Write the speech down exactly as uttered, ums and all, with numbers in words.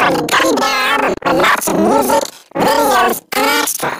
a gummy bear album with lots of music, videos, and extras.